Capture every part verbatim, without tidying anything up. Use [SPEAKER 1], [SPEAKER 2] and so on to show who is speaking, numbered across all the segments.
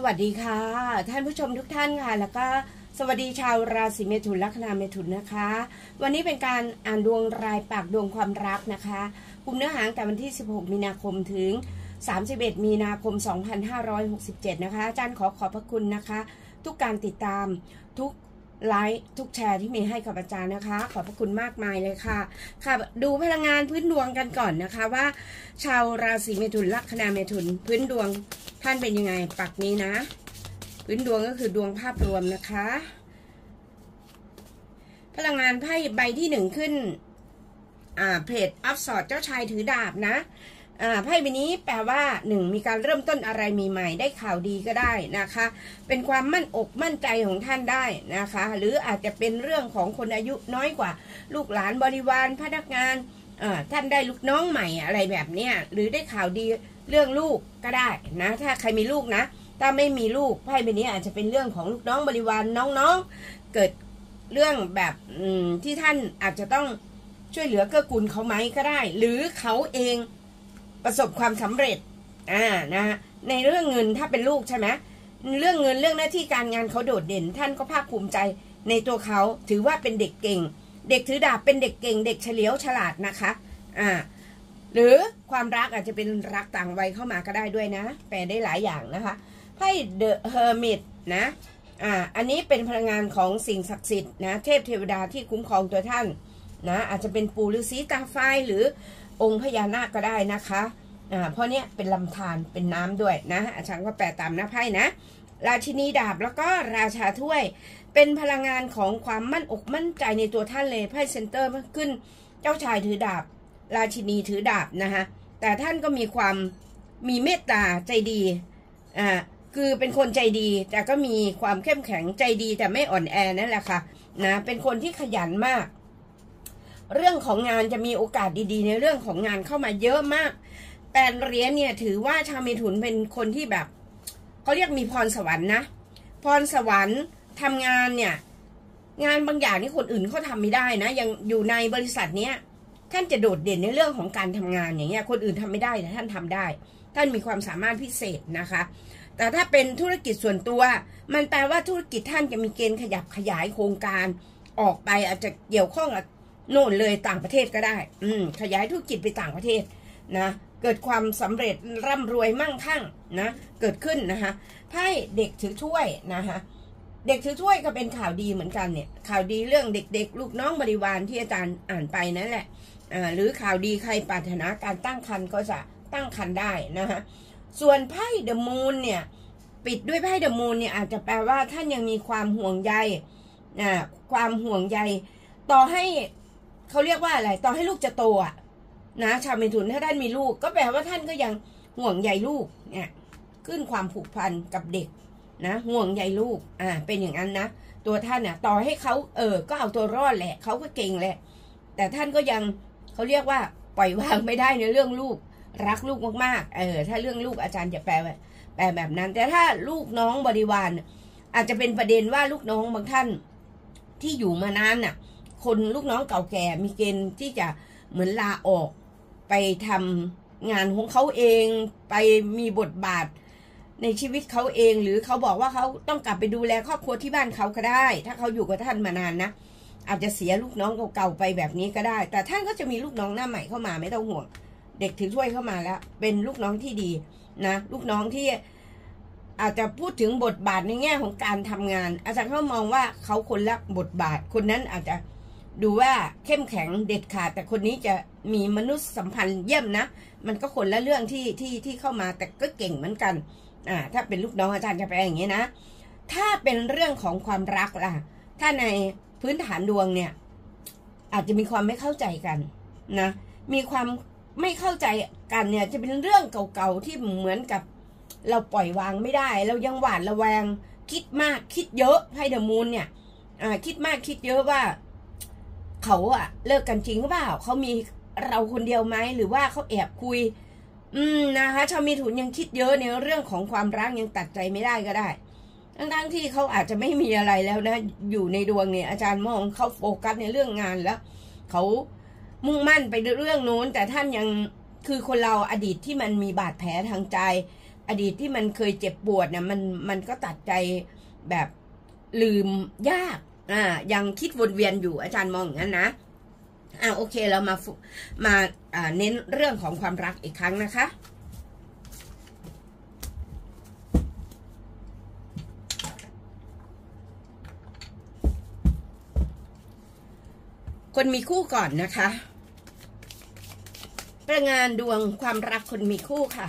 [SPEAKER 1] วัสดีค่ะท่านผู้ชมทุกท่านค่ะแล้วก็สวัสดีชาวราศีเมถุนลัคนาเมถุนนะคะวันนี้เป็นการอ่านดวงรายปักดวงความรักนะคะกลุ่มเนื้อหาแต่วันที่สิบหกมีนาคมถึงสามสิบเอ็ดมีนาคมสองพันห้าร้อยหกสิบเจ็ดนะคะอาจารย์ขอขอบพระคุณนะคะทุกการติดตามทุกไลค์ทุกแชร์ที่มีให้กับอาจารย์นะคะขอบพระคุณมากมายเลยค่ะค่ะดูพลังงานพื้นดวงกันก่อนนะคะว่าชาวราศีเมถุนลัคนาเมถุนพื้นดวงท่านเป็นยังไงปักนี้นะพื้นดวงก็คือดวงภาพรวมนะคะพลังงานไพ่ใบที่หนึ่งขึ้นอ่าเพจอัพสอดเจ้าชายถือดาบนะอ่าไพ่ใบนี้แปลว่าหนึ่งมีการเริ่มต้นอะไรมีใหม่ได้ข่าวดีก็ได้นะคะเป็นความมั่นอกมั่นใจของท่านได้นะคะหรืออาจจะเป็นเรื่องของคนอายุน้อยกว่าลูกหลานบริวารพนักงานอ่าท่านได้ลูกน้องใหม่อะไรแบบเนี้ยหรือได้ข่าวดีเรื่องลูกก็ได้นะถ้าใครมีลูกนะถ้าไม่มีลูกไพ่ใบนี้อาจจะเป็นเรื่องของลูกน้องบริวารน้องๆเกิดเรื่องแบบที่ท่านอาจจะต้องช่วยเหลือเกื้อกูลเขาไหมก็ได้หรือเขาเองประสบความสำเร็จอ่านะในเรื่องเงินถ้าเป็นลูกใช่ไหมเรื่องเงินเรื่องหน้าที่การงานเขาโดดเด่นท่านก็ภาคภูมิใจในตัวเขาถือว่าเป็นเด็กเก่งเด็กถือดาบเป็นเด็กเก่งเด็กเฉลียวฉลาดนะคะอ่าหรือความรักอาจจะเป็นรักต่างวัยเข้ามาก็ได้ด้วยนะแปลได้หลายอย่างนะคะไพ่เดอะเฮอร์มิตนะอ่าอันนี้เป็นพลังงานของสิ่งศักดิ์สิทธิ์นะเทพเทวดาที่คุ้มครองตัวท่านนะอาจจะเป็นปู่ฤาษีตาไฟหรือองค์พญานาคก็ได้นะคะอ่าเพราะเนี้ยเป็นลำธารเป็นน้ำด้วยนะอาจารย์ก็แปลตามหน้าไพ่นะราชินีดาบแล้วก็ราชาถ้วยเป็นพลังงานของความมั่นอกมั่นใจในตัวท่านเลยไพ่เซนเตอร์ขึ้นเจ้าชายถือดาบราชินีถือดาบนะคะแต่ท่านก็มีความมีเมตตาใจดีอ่าคือเป็นคนใจดีแต่ก็มีความเข้มแข็งใจดีแต่ไม่อ่อนแอนั่นแหละค่ะนะเป็นคนที่ขยันมากเรื่องของงานจะมีโอกาสดีๆในเรื่องของงานเข้ามาเยอะมากแปดเหรียญเนี่ยถือว่าชาวเมถุนเป็นคนที่แบบเขาเรียกมีพรสวรรค์นะพรสวรรค์ทำงานเนี่ยงานบางอย่างที่คนอื่นเขาทำไม่ได้นะยังอยู่ในบริษัทเนี้ยท่านจะโดดเด่นในเรื่องของการทำงานอย่างเงี้ยคนอื่นทำไม่ได้แต่ท่านทำได้ท่านมีความสามารถพิเศษนะคะแต่ถ้าเป็นธุรกิจส่วนตัวมันแปลว่าธุรกิจท่านจะมีเกณฑ์ขยับขยายโครงการออกไปอาจจะเกี่ยวข้องกับโน่นเลยต่างประเทศก็ได้อืมขยายธุรกิจไปต่างประเทศนะเกิดความสำเร็จร่ำรวยมั่งคั่งนะเกิดขึ้นนะคะไพ่เด็กถือถ้วยนะคะเด็กถือถ้วยก็เป็นข่าวดีเหมือนกันเนี่ยข่าวดีเรื่องเด็กๆลูกน้องบริวารที่อาจารย์อ่านไปนั่นแหละอ่าหรือข่าวดีใครปรารถนาการตั้งครรภ์ก็จะตั้งครรภ์ได้นะคะส่วนไพ่เดอะมูนเนี่ยปิดด้วยไพ่เดอะมูนเนี่ยอาจจะแปลว่าท่านยังมีความห่วงใยอ่าความห่วงใยต่อให้เขาเรียกว่าอะไรต่อให้ลูกจะโตอ่ะนะชาวเมถุนถ้าท่านมีลูกก็แปลว่าท่านก็ยังห่วงใยลูกเนี่ยขึ้นความผูกพันกับเด็กนะห่วงใยลูกอ่าเป็นอย่างนั้นนะตัวท่านเนี่ยต่อให้เขาเออก็เอาตัวรอดแหละเขาก็เก่งแหละแต่ท่านก็ยังเขาเรียกว่าปล่อยวางไม่ได้ในเรื่องลูกรักลูกมากๆเออถ้าเรื่องลูกอาจารย์จะแปลแปลแบบนั้นแต่ถ้าลูกน้องบริวารอาจจะเป็นประเด็นว่าลูกน้องบางท่านที่อยู่มานานน่ะคนลูกน้องเก่าแก่มีเกณฑ์ที่จะเหมือนลาออกไปทำงานของเขาเองไปมีบทบาทในชีวิตเขาเองหรือเขาบอกว่าเขาต้องกลับไปดูแลครอบครัวที่บ้านเขาก็ได้ถ้าเขาอยู่กับท่านมานานนะอาจจะเสียลูกน้องเก่าๆไปแบบนี้ก็ได้แต่ท่านก็จะมีลูกน้องหน้าใหม่เข้ามาไม่ต้องห่วงเด็กถือถ้วยเข้ามาแล้วเป็นลูกน้องที่ดีนะลูกน้องที่อาจจะพูดถึงบทบาทในแง่ของการทำงานอาจารย์เขามองว่าเขาคนละบทบาทคนนั้นอาจจะดูว่าเข้มแข็งเด็ดขาดแต่คนนี้จะมีมนุษยสัมพันธ์เยี่ยมนะมันก็คนละเรื่องที่ที่ที่เข้ามาแต่ก็เก่งเหมือนกันอ่าถ้าเป็นลูกน้องอาจารย์จะแปลอย่างนี้นะถ้าเป็นเรื่องของความรักล่ะถ้าในพื้นฐานดวงเนี่ยอาจจะมีความไม่เข้าใจกันนะมีความไม่เข้าใจกันเนี่ยจะเป็นเรื่องเก่าๆที่เหมือนกับเราปล่อยวางไม่ได้เรายังหวาดระแวงคิดมากคิดเยอะไพ่เดอะมูนเนี่ยอ่าคิดมากคิดเยอะว่าเขาอะเลิกกันจริงหรือเปล่าเขามีเราคนเดียวไหมหรือว่าเขาแอบคุยอืมนะคะชาวมีถุนยังคิดเยอะในเรื่องของความรักยังตัดใจไม่ได้ก็ได้ทั้งๆที่เขาอาจจะไม่มีอะไรแล้วนะอยู่ในดวงเนี่ยอาจารย์มองเขาโฟกัสในเรื่องงานแล้วเขามุ่งมั่นไปเรื่องโน้นแต่ท่านยังคือคนเราอดีตที่มันมีบาดแผลทางใจอดีตที่มันเคยเจ็บปวดเนี่ยมันมันก็ตัดใจแบบลืมยากอ่ายังคิดวนเวียนอยู่อาจารย์มองอย่างนั้นนะอ่าโอเคเรามามาอ่าเน้นเรื่องของความรักอีกครั้งนะคะคนมีคู่ก่อนนะคะประงานดวงความรักคนมีคู่ค่ะ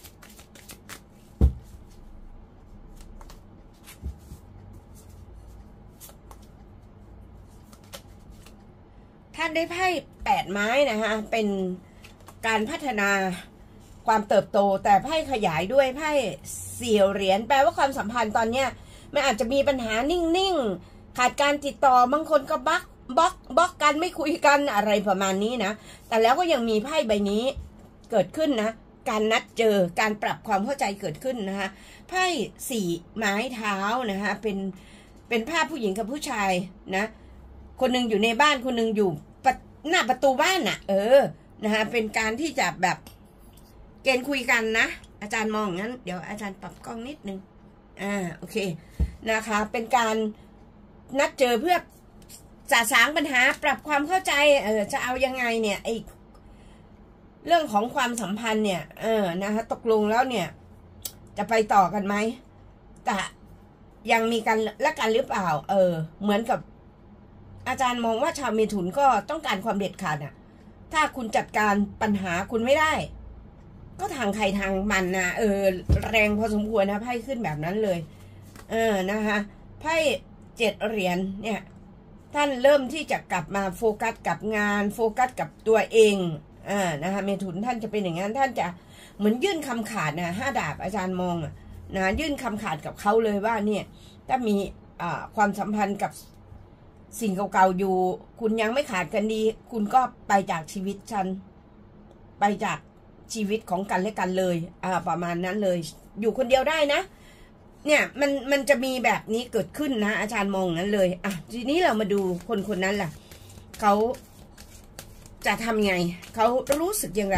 [SPEAKER 1] ท่านได้ไพ่แปดไม้นะคะเป็นการพัฒนาความเติบโตแต่ไพ่ขยายด้วยไพ่สี่เหรียญแปลว่าความสัมพันธ์ตอนเนี้ยมันอาจจะมีปัญหานิ่งๆขาดการติดต่อบางคนก็บล็อกบล็อกบล็อกกันไม่คุยกันอะไรประมาณนี้นะแต่แล้วก็ยังมีไพ่ใบนี้เกิดขึ้นนะการนัดเจอการปรับความเข้าใจเกิดขึ้นนะคะไพ่สี่ไม้เท้านะคะเป็นเป็นภาพผู้หญิงกับผู้ชายนะคนหนึ่งอยู่ในบ้านคนหนึ่งอยู่หน้าประตูบ้านน่ะเออนะคะเป็นการที่จะแบบเกณฑ์คุยกันนะอาจารย์มองงั้นเดี๋ยวอาจารย์ปรับกล้องนิดนึงอ่าโอเคนะคะเป็นการนัดเจอเพื่อสะสางปัญหาปรับความเข้าใจเออจะเอายังไงเนี่ยไอเรื่องของความสัมพันธ์เนี่ยเออนะคะตกลงแล้วเนี่ยจะไปต่อกันไหมแต่ยังมีกันและกันหรือเปล่าเออเหมือนกับอาจารย์มองว่าชาวเมถุนก็ต้องการความเด็ดขาดน่ะถ้าคุณจัดการปัญหาคุณไม่ได้ก็ทางใครทางมันนะเออแรงพอสมควรนะไพ่ขึ้นแบบนั้นเลยเออนะคะไพ่เจ็ดเหรียญเนี่ยท่านเริ่มที่จะกลับมาโฟกัสกับงานโฟกัสกับตัวเองอ่านะคะเมถุนท่านจะเป็นอย่างนั้นท่านจะเหมือนยื่นคำขาดนะห้าดาบอาจารย์มองอ่ะนะยื่นคำขาดกับเขาเลยว่าเนี่ยถ้ามีอ่าความสัมพันธ์กับสิ่งเก่าๆอยู่คุณยังไม่ขาดกันดีคุณก็ไปจากชีวิตฉันไปจากชีวิตของกันและกันเลยอ่าประมาณนั้นเลยอยู่คนเดียวได้นะเนี่ยมันมันจะมีแบบนี้เกิดขึ้นนะอาจารย์มองนั้นเลยอ่ะทีนี้เรามาดูคนคนนั้นล่ะเขาจะทำไงเขารู้สึกยังไง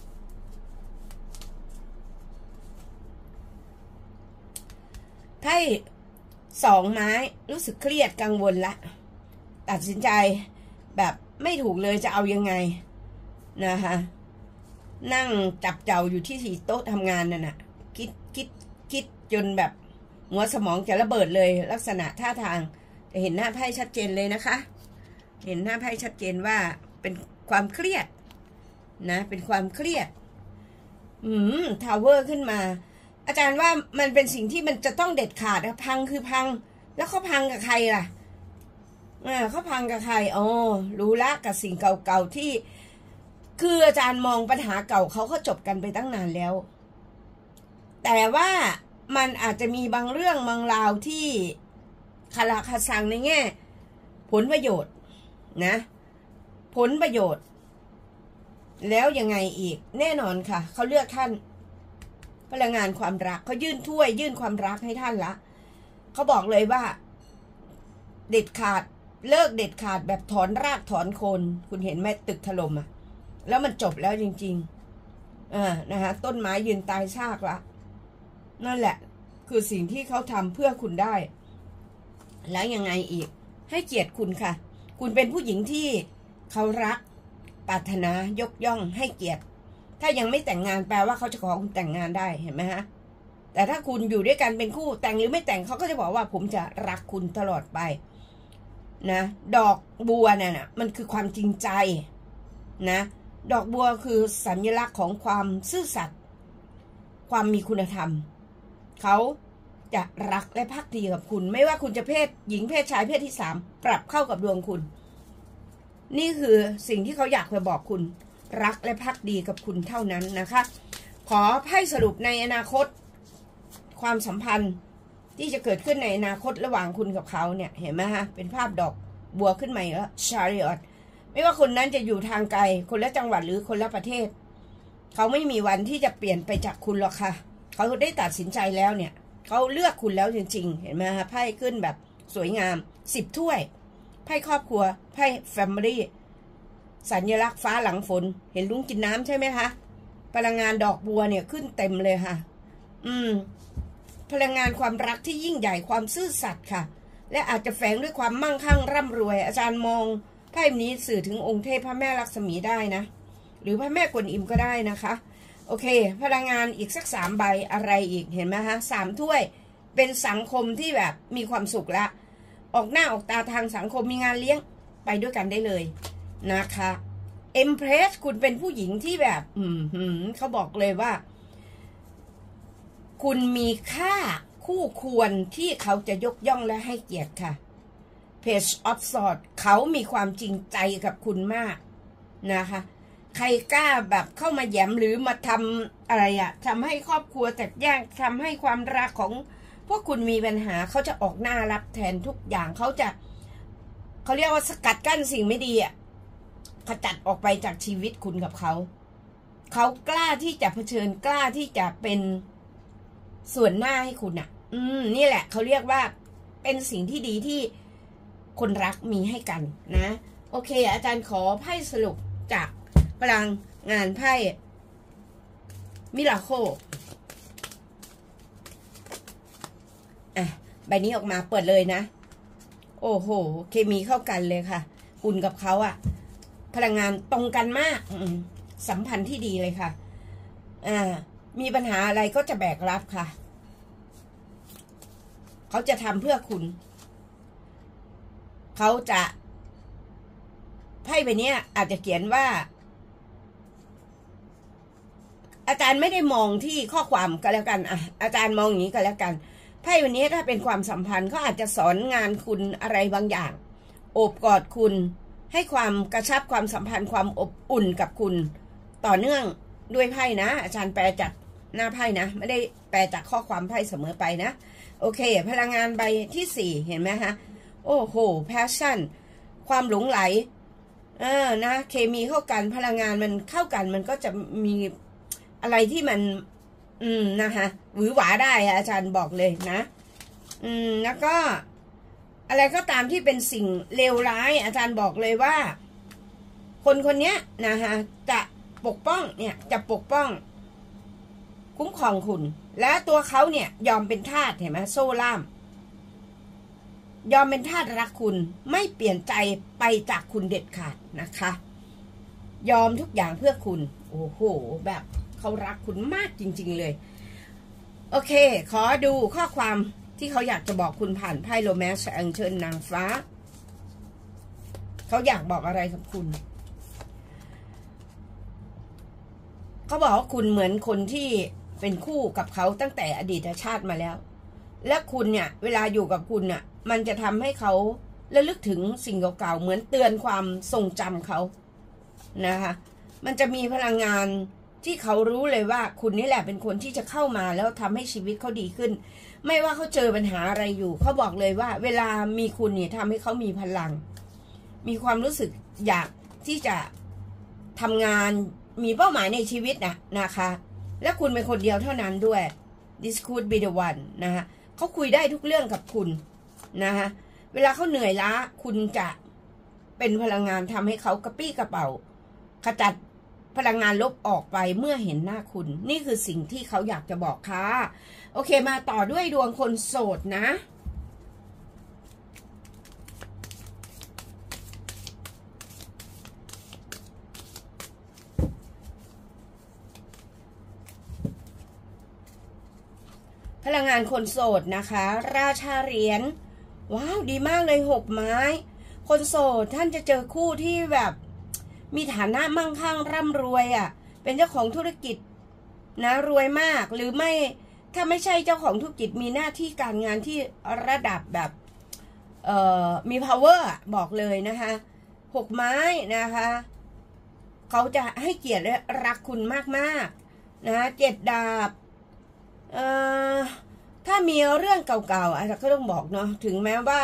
[SPEAKER 1] ไพ่สองไม้รู้สึกเครียดกังวลละตัดสินใจแบบไม่ถูกเลยจะเอายังไงนะคะนั่งจับเจ้าอยู่ที่ที่โต๊ะทำงานนั่นน่ะคิดคิดคิดจนแบบหัวสมองจะระเบิดเลยลักษณะท่าทางจะเห็นหน้าไพ่ชัดเจนเลยนะคะเห็นหน้าไพ่ชัดเจนว่าเป็นความเครียดนะเป็นความเครียดอืมทาวเวอร์ขึ้นมาอาจารย์ว่ามันเป็นสิ่งที่มันจะต้องเด็ดขาดนะพังคือพังแล้วเขาพังกับใครล่ะอ่าเขาพังกับใครอ๋อรู้ละกับสิ่งเก่าๆที่คืออาจารย์มองปัญหาเก่าเขาก็จบกันไปตั้งนานแล้วแต่ว่ามันอาจจะมีบางเรื่องบางราวที่คาราคาซังในแง่ผลประโยชน์นะผลประโยชน์แล้วยังไงอีกแน่นอนค่ะเขาเลือกท่านพลังงานความรักเขายื่นถ้วยยื่นความรักให้ท่านละเขาบอกเลยว่าเด็ดขาดเลิกเด็ดขาดแบบถอนรากถอนโคนคุณเห็นไหมตึกถล่มอ่ะแล้วมันจบแล้วจริงๆอ่านะคะต้นไม้ยืนตายซากละนั่นแหละคือสิ่งที่เขาทำเพื่อคุณได้แล้วยังไงอีกให้เกียรติคุณค่ะคุณเป็นผู้หญิงที่เขารักปรารถนายกย่องให้เกียรติถ้ายังไม่แต่งงานแปลว่าเขาจะขอคุณแต่งงานได้เห็นไหมฮะแต่ถ้าคุณอยู่ด้วยกันเป็นคู่แต่งหรือไม่แต่งเขาก็จะบอกว่าผมจะรักคุณตลอดไปนะดอกบัวเนี่ยนะมันคือความจริงใจนะดอกบัวคือสัญลักษณ์ของความซื่อสัตย์ความมีคุณธรรมเขาจะรักและภักดีกับคุณไม่ว่าคุณจะเพศหญิงเพศชายเพศที่สามปรับเข้ากับดวงคุณนี่คือสิ่งที่เขาอยากจะบอกคุณรักและภักดีกับคุณเท่านั้นนะคะขอให้สรุปในอนาคตความสัมพันธ์ที่จะเกิดขึ้นในอนาคตระหว่างคุณกับเขาเนี่ยเห็นไหมฮะเป็นภาพดอกบัวขึ้นมาแล้วชาริออตไม่ว่าคนนั้นจะอยู่ทางไกลคนละจังหวัดหรือคนละประเทศเขาไม่มีวันที่จะเปลี่ยนไปจากคุณหรอกค่ะเขาได้ตัดสินใจแล้วเนี่ยเขาเลือกคุณแล้วจริงๆเห็นไหมฮะไพ่ขึ้นแบบสวยงามสิบถ้วยไพ่ครอบครัวไพ่แฟมิลี่สัญลักษณ์ฟ้าหลังฝนเห็นลุงกินน้ำใช่ไหมคะพลังงานดอกบัวเนี่ยขึ้นเต็มเลยค่ะอืมพลังงานความรักที่ยิ่งใหญ่ความซื่อสัตย์ค่ะและอาจจะแฝงด้วยความมั่งคั่งร่ำรวยอาจารย์มองไพ่นี้สื่อถึงองค์เทพพระแม่ลักษมีได้นะหรือพระแม่กวนอิมก็ได้นะคะโอเคพลังงานอีกสักสามใบอะไรอีกเห็นไหมคะสามถ้วยเป็นสังคมที่แบบมีความสุขละออกหน้าออกตาทางสังคมมีงานเลี้ยงไปด้วยกันได้เลยนะคะเอ็มเพรสคุณเป็นผู้หญิงที่แบบอืมหืมเขาบอกเลยว่าคุณมีค่าคู่ควรที่เขาจะยกย่องและให้เกียรติค่ะ Page of Swords เขามีความจริงใจกับคุณมากนะคะใครกล้าแบบเข้ามาแย้มหรือมาทำอะไรอะทำให้ครอบครัวแตกแยกทำให้ความรักของพวกคุณมีปัญหาเขาจะออกหน้ารับแทนทุกอย่างเขาจะเขาเรียกว่าสกัดกั้นสิ่งไม่ดีอะขจัดออกไปจากชีวิตคุณกับเขาเขากล้าที่จะเผชิญกล้าที่จะเป็นส่วนหน้าให้คุณอะอืมนี่แหละเขาเรียกว่าเป็นสิ่งที่ดีที่คนรักมีให้กันนะโอเคอาจารย์ขอไพ่สรุปจากพลังงานไพ่มิราโคอ่ะใบนี้ออกมาเปิดเลยนะโอ้โหเคมีเข้ากันเลยค่ะคุณกับเขาอะพลังงานตรงกันมากสัมพันธ์ที่ดีเลยค่ะอ่ามีปัญหาอะไรก็จะแบกรับค่ะเขาจะทำเพื่อคุณเขาจะไพ่ใบนี้อาจจะเขียนว่าอาจารย์ไม่ได้มองที่ข้อความก็แล้วกันอ่ะอาจารย์มองอย่างนี้ก็แล้วกันไพ่วันนี้ถ้าเป็นความสัมพันธ์เขาอาจจะสอนงานคุณอะไรบางอย่างโอบกอดคุณให้ความกระชับความสัมพันธ์ความอบอุ่นกับคุณต่อเนื่องด้วยไพ่นะอาจารย์แปลจากหน้าไพ่นะไม่ได้แปลจากข้อความไพ่เสมอไปนะโอเคพลังงานใบที่สี่เห็นไหมฮะโอ้โห passion ความหลงไหลเออนะเคมีเข้ากันพลังงานมันเข้ากันมันก็จะมีอะไรที่มันอืมนะคะหวือหวาได้อาจารย์บอกเลยนะอืมแล้วก็อะไรก็ตามที่เป็นสิ่งเลวร้ายอาจารย์บอกเลยว่าคนคนนี้นะคะจะปกป้องเนี่ยจะปกป้องคุ้มครองคุณและตัวเขาเนี่ยยอมเป็นทาสเห็นไหมโซ่ล่ามยอมเป็นทาสรักคุณไม่เปลี่ยนใจไปจากคุณเด็ดขาดนะคะยอมทุกอย่างเพื่อคุณโอ้โหแบบเขารักคุณมากจริงๆเลยโอเคขอดูข้อความที่เขาอยากจะบอกคุณผ่านไพ่โรแมนซ์อัญเชิญนางฟ้าเขาอยากบอกอะไรกับคุณเขาบอกว่าคุณเหมือนคนที่เป็นคู่กับเขาตั้งแต่อดีตชาติมาแล้วและคุณเนี่ยเวลาอยู่กับคุณเนี่ยมันจะทำให้เขาระลึกถึงสิ่งเก่าๆเหมือนเตือนความทรงจำเขานะคะมันจะมีพลังงานที่เขารู้เลยว่าคุณนี่แหละเป็นคนที่จะเข้ามาแล้วทำให้ชีวิตเขาดีขึ้นไม่ว่าเขาเจอปัญหาอะไรอยู่เขาบอกเลยว่าเวลามีคุณเนี่ยทำให้เขามีพลังมีความรู้สึกอยากที่จะทำงานมีเป้าหมายในชีวิตนะนะคะและคุณเป็นคนเดียวเท่านั้นด้วย this could be the one นะคะเขาคุยได้ทุกเรื่องกับคุณนะคะเวลาเขาเหนื่อยล้าคุณจะเป็นพลังงานทำให้เขากระปี้กระเป๋าขจัดพลังงานลบออกไปเมื่อเห็นหน้าคุณนี่คือสิ่งที่เขาอยากจะบอกค่ะโอเคมาต่อด้วยดวงคนโสดนะพลังงานคนโสดนะคะราชาเหรียญว้าวดีมากเลยหกไม้คนโสดท่านจะเจอคู่ที่แบบมีฐานะมั่งคั่งร่ำรวยอ่ะเป็นเจ้าของธุรกิจนะรวยมากหรือไม่ถ้าไม่ใช่เจ้าของธุรกิจมีหน้าที่การงานที่ระดับแบบเอ่อมี power บอกเลยนะคะหกไม้นะคะเขาจะให้เกียรติและรักคุณมากๆนะเจ็ดดาบเอ่อถ้ามีเรื่องเก่าๆอาจจะก็ต้องบอกเนาะถึงแม้ว่า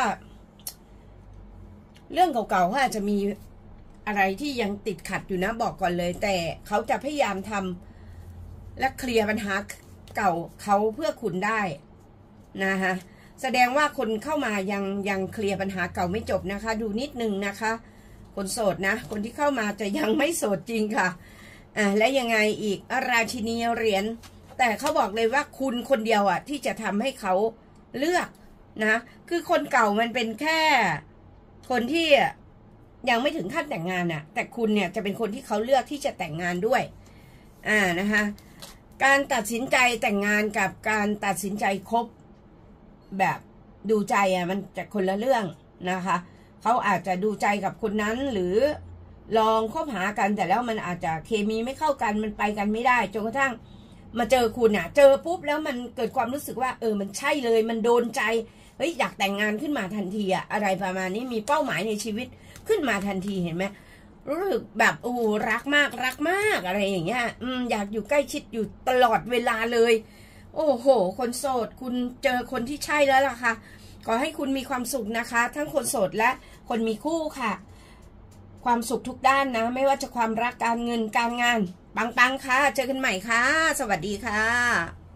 [SPEAKER 1] เรื่องเก่าๆเขาอาจจะมีอะไรที่ยังติดขัดอยู่นะบอกก่อนเลยแต่เขาจะพยายามทำและเคลียร์ปัญหาเก่าเขาเพื่อคุณได้นะคะแสดงว่าคนเข้ามายังยังเคลียร์ปัญหาเก่าไม่จบนะคะดูนิดนึงนะคะคนโสดนะคนที่เข้ามาจะยังไม่โสดจริงค่ะอ่ะและยังไงอีกราชินีเหรียญแต่เขาบอกเลยว่าคุณคนเดียวอ่ะที่จะทำให้เขาเลือกนะคือคนเก่ามันเป็นแค่คนที่ยังไม่ถึงขั้นแต่งงานอ่ะแต่คุณเนี่ยจะเป็นคนที่เขาเลือกที่จะแต่งงานด้วยอ่านะคะการตัดสินใจแต่งงานกับการตัดสินใจคบแบบดูใจอ่ะมันจะคนละเรื่องนะคะเขาอาจจะดูใจกับคนนั้นหรือลองคบหากันแต่แล้วมันอาจจะเคมีไม่เข้ากันมันไปกันไม่ได้จนกระทั่งมาเจอคุณอ่ะเจอปุ๊บแล้วมันเกิดความรู้สึกว่าเออมันใช่เลยมันโดนใจเฮ้ยอยากแต่งงานขึ้นมาทันทีอะอะไรประมาณนี้มีเป้าหมายในชีวิตขึ้นมาทันทีเห็นไหมรู้สึกแบบโอ้รักมากรักมากอะไรอย่างเงี้ยอืมอยากอยู่ใกล้ชิดอยู่ตลอดเวลาเลยโอ้โหคนโสดคุณเจอคนที่ใช่แล้วล่ะค่ะขอให้คุณมีความสุขนะคะทั้งคนโสดและคนมีคู่ค่ะความสุขทุกด้านนะไม่ว่าจะความรักการเงินการงานปังๆค่ะเจอกันใหม่ค่ะสวัสดีค่ะ